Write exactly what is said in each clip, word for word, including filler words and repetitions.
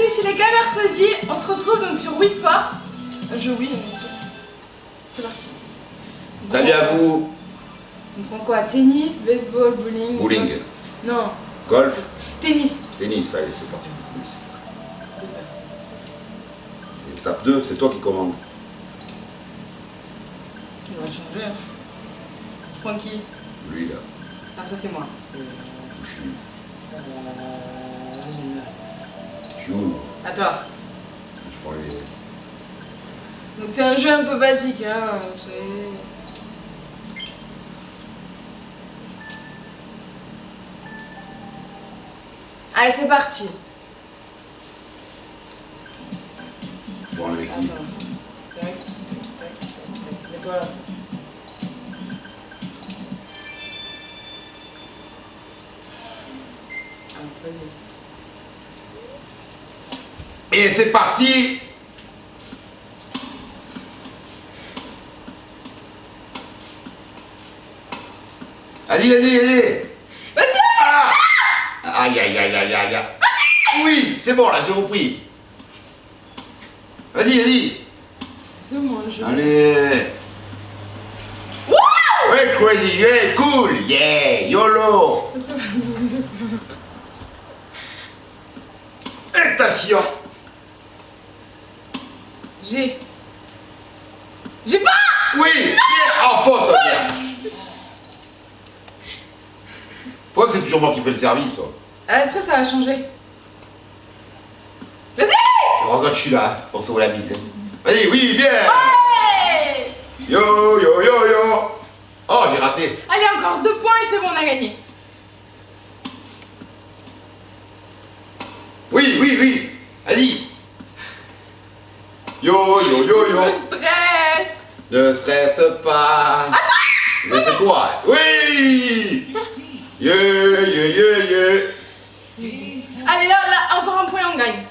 bienvenue chez les Gamers Fuzzy. On se retrouve donc sur Wii Sport. Un jeu Wii, bien sûr. C'est parti. Salut à vous. On prend quoi? Tennis, baseball, bowling. Bowling. Golf. Non. Golf. Tennis. Tennis, allez, c'est parti. Deux personnes. Étape deux, c'est toi qui commandes. On va changer. Hein. Je prends qui? Lui là. Ah, ça c'est moi. C'est. Je suis. Euh... Génial. Je suis où? À toi. Je prends les. Donc c'est un jeu un peu basique, hein. C'est. Allez, c'est parti. Je prends les qui? Attends. Tac, tac, tac, tac. Mets-toi là. Ah, vas-y. Et c'est parti. Vas-y, vas-y, vas-y. Vas-y. Ah. Aïe, aïe, aïe, aïe, aïe. Oui, c'est bon là, j'ai repris. Vas-y, vas-y. C'est mon jeu. Allez. Wow. Ouais, crazy, yeah, cool, yeah, YOLO. Attention. J'ai. J'ai pas. Oui, yeah, en faute, merde. Pourquoi c'est toujours moi qui fais le service? Après, ça va changer. Vas-y. Heureusement que je suis là pour sauver la mise. Vas-y, oui, bien. Ouais. Yo, yo, yo, yo. Oh, j'ai raté. Allez, encore deux points et c'est bon, on a gagné. Oui, oui, oui. Vas-y. Yo, yo, yo, yo. Le stress. Ne stresse pas. Attends. Mais c'est quoi? Oui. Yeah, yeah, yeah, yeah. Allez, là, là, encore un point, on gagne.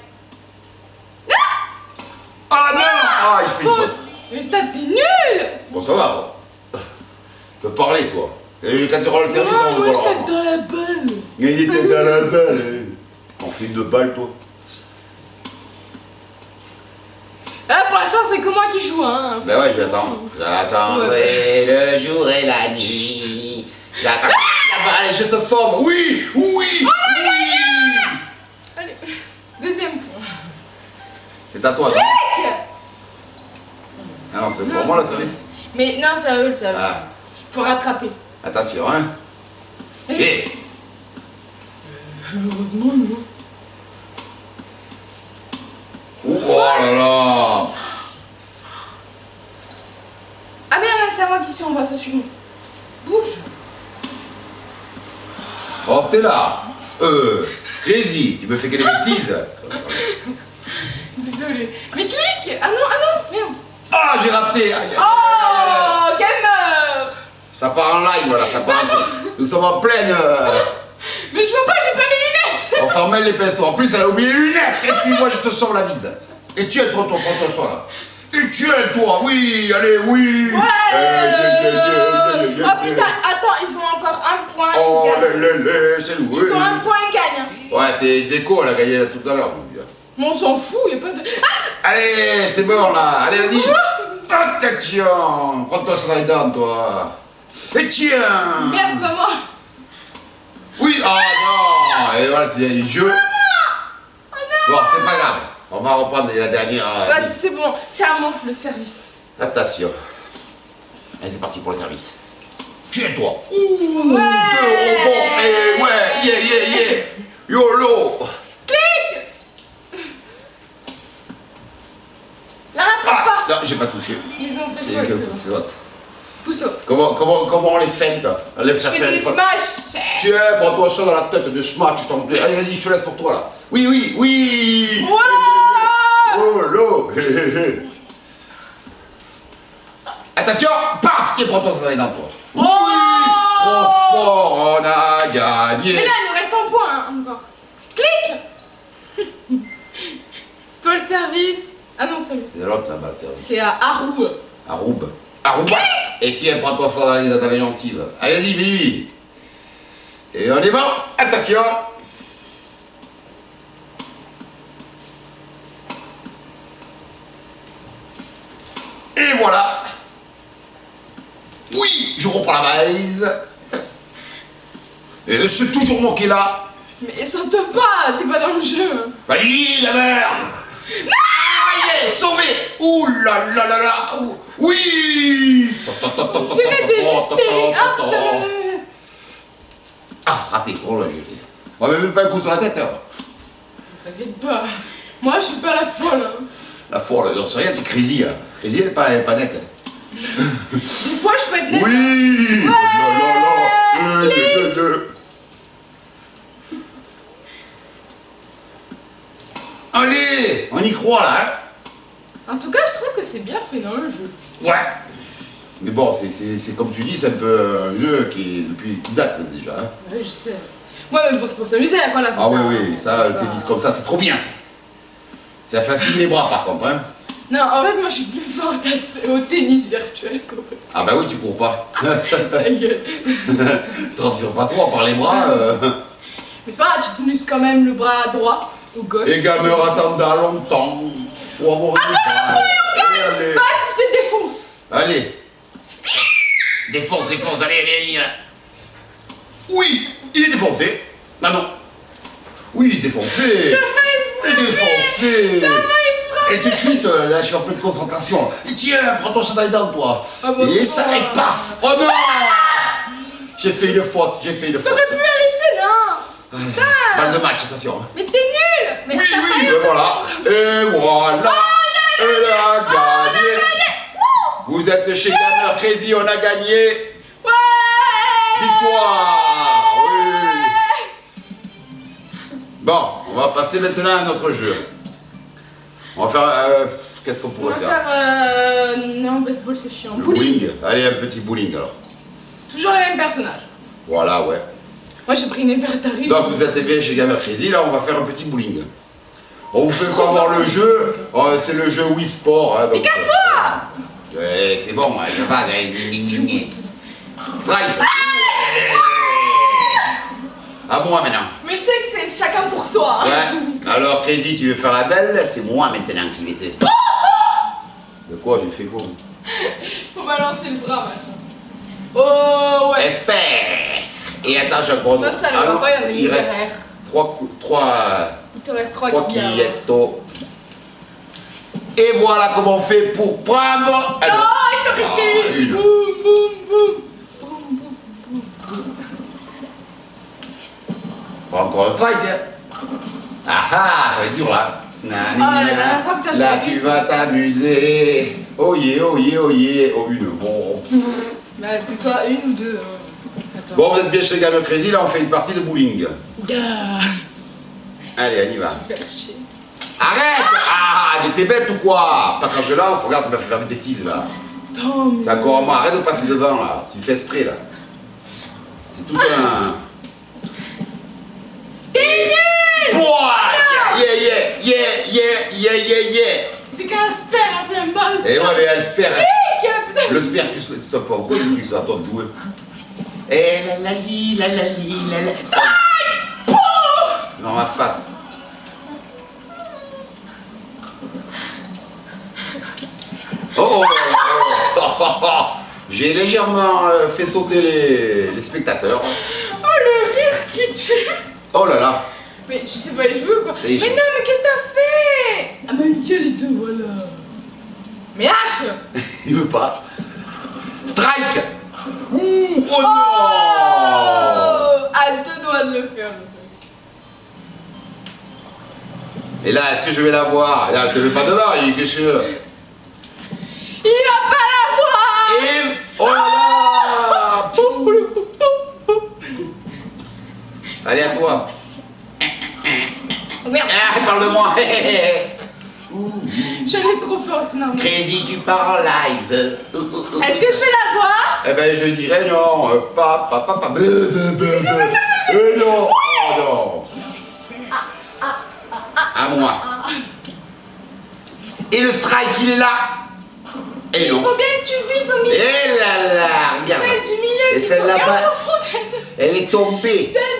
Ah non. Ah, il fait une faute. Mais t'as t'es nul. Bon, ça va. Tu peux parler, toi. Quand tu rends le service, on moi, va je tape dans la balle. Il était dans la balle. T'en fais deux balles, toi. Là, pour l'instant, c'est que moi qui joue, hein. Ben ouais, je l'attends. J'attendrai Ouais. le jour et la nuit. J'attends. Allez, je te sauve. Oui, oui, oui. Allez, deuxième point. C'est à toi. non Clic. Ah non, c'est Non, pour moi le c'est service. Mais non, c'est à eux le service. Ah. Faut rattraper. Attention, hein. Vas-y. Heureusement, non. Oh là là. Ah merde, c'est à moi qui suis en bas, toi tu montes. Bouge. Oh, Stella. Euh, Crazy, tu me fais que des bêtises. Désolé. Mais clique. Ah non, ah non, merde. Ah, j'ai raté. Aïe, aïe, aïe, aïe, aïe. Oh, gamer. Ça part en live, voilà, ça part en... Nous sommes en pleine... euh, Mais je vois pas, j'ai pas mes lunettes. On s'en mêle les pinceaux. En plus, elle a oublié les lunettes. Et puis moi, je te sauve la mise. Et tu es trop tôt, prends-toi là. Et tu es toi, oui, allez, oui. Ouais. Eh, yeah, yeah, yeah, yeah, yeah, Oh putain, attends, ils ont encore un point. Oh, Ils gagnent. lé, lé, lé, c'est Ils oui. ont un point, ils gagnent. Ouais, c'est Zeko, elle a gagné tout à l'heure. Mais on s'en fout, y a pas de. Ah. Allez, c'est bon là. Allez, vas-y. Attention. Prends-toi ça dans les dents, toi. Et tiens. Merde, c'est pas moi. Oui, ah non. Et voilà, c'est du jeu. Oh non. Bon, c'est pas grave. On va reprendre la dernière. euh, Vas-y, c'est bon, c'est à moi le service. Attention. Allez, c'est parti pour le service. Tiens-toi. Ouh, Ouais. deux rebonds. Eh ouais, yeah, yeah, yeah. YOLO. Clique. La rattrape Ah, pas. non, j'ai pas touché. Ils ont fait C'est faute. que c'est bon. faute. Pousse-toi. Comment, comment, comment on les feinte? On les Je fait fais faire des les fautes. smash. Tiens, prends-toi ça dans la tête de smash, je t'en prie. Allez, vas-y, je te laisse pour toi là. Oui, oui, oui. Ouais. Oh là. Attention, paf, qui prends-toi ça dans les dents, toi. Oh. Oui, trop fort, on a gagné. Mais là, il nous reste un point hein, encore. Clique. C'est toi le service. Ah non, c'est lui. C'est l'autre là-bas, le service. C'est à Arou. Aroub. Arouba. Et tiens, prends-toi ça dans les, dans les gencives. Allez-y, lui. Et on est bon. Attention. trop pour la valise. Et c'est toujours moi qui est là. Mais saute pas, t'es pas dans le jeu. Valérie, la mère. Non. Ah, sauvé. Ouh là là là là. Oui. Je vais désister. Ah, putain. Ah, raté. Oh là, jeté. On va même pas un coup sur la tête. Hein. T'inquiète pas. Moi, je suis pas la folle. Hein. La folle, j'en sais rien, t'es crazy. Hein. Crazy, elle est pas, elle est pas nette. Des fois, je peux être nette. Oui. Ouais. Non, non, non. Euh, deux, deux, deux. Allez, on y croit là. Hein. En tout cas, je trouve que c'est bien fait dans le jeu. Ouais. Mais bon, c'est comme tu dis, c'est un peu un jeu qui, est depuis, qui date déjà. Hein. Oui, je sais. Ouais, mais bon, c'est pour s'amuser à quoi la Ah oui, oui, ça, le tennis comme ça, c'est trop bien ça. Ça facilite les bras par contre. Hein. Non, en fait, moi je suis plus forte au tennis virtuel qu'au. Ah bah oui, tu cours pas. Ta gueule. Tu transpires pas trop, par les bras. Euh... Mais c'est pas grave, tu muscles quand même le bras droit ou gauche. Les gamers attendent longtemps pour avoir une ah, allez, allez. Bah, si je te défonce. Allez. Défonce, défonce, allez, allez, allez. Oui, il est défoncé. Non, non. Oui, il est défoncé. Il est défoncé. Et tu chutes, là, je suis en pleine concentration. Et tiens, prends ton chat dans les dents, toi. Ah bah, et ça, et paf. Oh non. J'ai fait une faute, j'ai fait une faute. T'aurais pu la laisser, non. Ah, balle de match, attention. Mais t'es nul. Mais oui, oui, ben voilà. Et voilà. Oh, elle a gagné. Vous êtes chez Gamer Crazy, on a gagné. Ouais. Victoire. Oui. Bon, on va passer maintenant à notre jeu. On va faire... Euh, Qu'est-ce qu'on pourrait faire On va faire... faire euh, non, baseball c'est chiant. Bowling. bowling. Allez, un petit bowling alors. Toujours les mêmes personnages. Voilà, ouais. Moi j'ai pris une Nefertari. Donc vous êtes bien chez Gamer Crazy, là on va faire un petit bowling. On vous fait pas voir le jeu, oh, c'est le jeu Wii Sport. Hein, mais casse-toi. Ouais, c'est bon, il n'y a pas de... Strike. À moi maintenant. Mais tu sais que c'est chacun pour soi. Hein. Ouais. Alors Crazy, tu veux faire la belle? C'est moi maintenant qui vais te... De quoi? J'ai fait quoi? Faut balancer le bras, machin. Oh ouais. Espère. Et attends, je prends... Non, ça ne va pas, il y en a il reste trois... trois... Il te reste trois qui Et voilà comment on fait pour prendre... Non, ah, il t'en restait ah, une. une. Boum, boum, boum. Boum, boum, boum, boum. Pas encore un strike, hein. Ah ah, ça va être dur là. Ah, la dernière fois, putain, là, tu vas t'amuser. Oh yeah, oh yeah, oh yeah. Oh, une, bon. Bah, c'est soit une ou deux. Attends. Bon, vous êtes bien chez Gamer Crazy, là, on fait une partie de bowling. Duh. Allez, on y va. Je vais faire chier. Arrête. Ah, mais t'es bête ou quoi? Pas quand je lance, regarde, tu m'as fait faire des bêtises, là. C'est encore moi, arrête de passer devant, là. Tu fais esprit, là. C'est tout un... T'es nul. Pouah. Yeah, yeah, yeah, yeah, yeah, yeah, yeah. C'est qu'un sper, hein, c'est même pas un sper. Et ouais, mais elle spère. Hey, le spère, plus le top pas. Pourquoi je dis que c'est à toi de jouer? Eh la la li, la la li, la la. Strike. Dans ma face. Oh, oh, oh, oh, oh. J'ai légèrement euh, fait sauter les, les spectateurs. Oh le rire qui tue. Oh là là. Mais tu sais pas y jouer ou quoi? Mais chaud. non, mais qu'est-ce que t'as fait? Ah mais tiens les deux, voilà. Mais H. Il veut pas. Strike. Ouh, oh, oh non. À deux doigts de le faire. Et là, est-ce que je vais la voir? Là, tu veux pas devant, il est que je... Il va pas la voir. Et... Oh là là. Allez, à toi. Oh merde. Ah, parle de moi. J'en ai trop fort, c'est normal. Crazy, tu pars en live. Est-ce que je vais la voir? Eh ben, je dirais non. Euh, pas, pas, pas, pas. Bah, bah, bah, bah. Euh, non. Oh non. À moi. Et le strike, il est là. Et non. Il faut bien que tu vises au milieu. Et là là, regarde. Celle du milieu. Et celle-là, faut... pas... on s'en fout. Elle est tombée. Celle